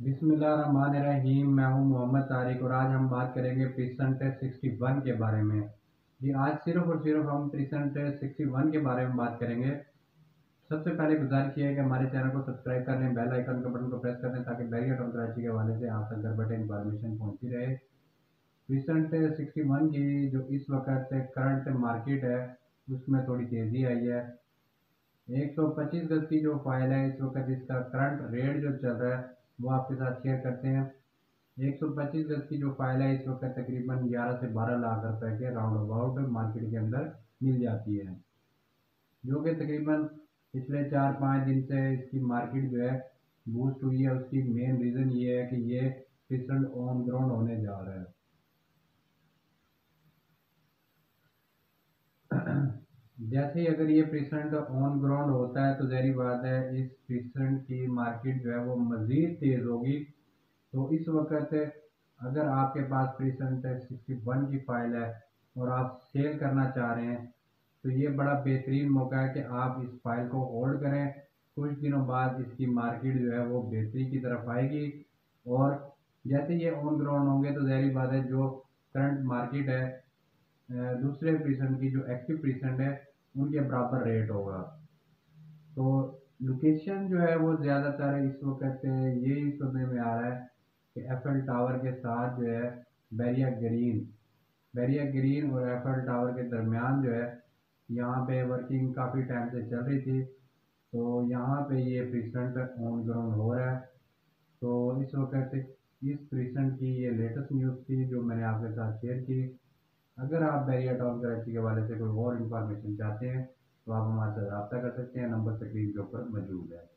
बिस्मिल्लाहिर्रहमानिर्रहीम। मैं हूं मोहम्मद तारिक और आज हम बात करेंगे प्रीसेंट 61 के बारे में। जी, आज सिर्फ और सिर्फ हम प्रीसेंट 61 के बारे में बात करेंगे। सबसे पहले गुजारिश ये है कि हमारे चैनल को सब्सक्राइब कर लें, बेल आइकन के बटन को प्रेस कर लें ताकि बैरियर और कराची के हवाले से आप तक घर बैठे इंफॉर्मेशन पहुँचती रहे। प्रीसेंट 61 की जो इस वक्त करंट मार्केट है उसमें थोड़ी तेज़ी आई है। 125 गज की जो फाइल है इस वक्त इसका करंट रेट जो चल रहा है वो आपके साथ शेयर करते हैं। 125 गज की जो फाइल है इस वक्त तकरीबन 11 से 12 लाख रुपए के राउंड अबाउट मार्केट के अंदर मिल जाती है, जो कि तकरीबन पिछले 4-5 दिन से इसकी मार्केट जो है बूस्ट हुई है। उसकी मेन रीज़न ये है कि ये प्रीसेंट ऑन ग्राउंड होने जा रहा है। जैसे ही अगर ये प्रीसेंट ऑन ग्राउंड होता है तो ज़ाहिर बात है इस प्रीसेंट की मार्केट जो है वो मज़ीद तेज़ होगी। तो इस वक्त अगर आपके पास प्रीसेंट 61 की फाइल है और आप सेल करना चाह रहे हैं तो ये बड़ा बेहतरीन मौका है कि आप इस फाइल को होल्ड करें। कुछ दिनों बाद इसकी मार्केट जो है वो बेहतरी की तरफ आएगी और जैसे ये ऑन ग्राउंड होंगे तो ज़ाहिर बात है जो करंट मार्केट है दूसरे प्रीसेंट की जो एक्टिव प्रीसेंट है उनके बराबर रेट होगा। तो लोकेशन जो है वो ज़्यादातर इस वक्त यही सुनने में आ रहा है कि एफएल टावर के साथ जो है बैरिया ग्रीन और एफएल टावर के दरमियान जो है यहाँ पे वर्किंग काफ़ी टाइम से चल रही थी। तो यहाँ पे ये प्रीसेंट ऑन ग्राउंड हो रहा है। तो इस वक्त इस प्रीसेंट की ये लेटेस्ट न्यूज़ थी जो मैंने आपके साथ शेयर की। अगर आप बैरिया टाउन कराची के हवाले से कोई और इन्फॉर्मेशन चाहते हैं तो आप हमारे साथ रब्ता कर सकते हैं। नंबर स्क्रीन के ऊपर मौजूद है।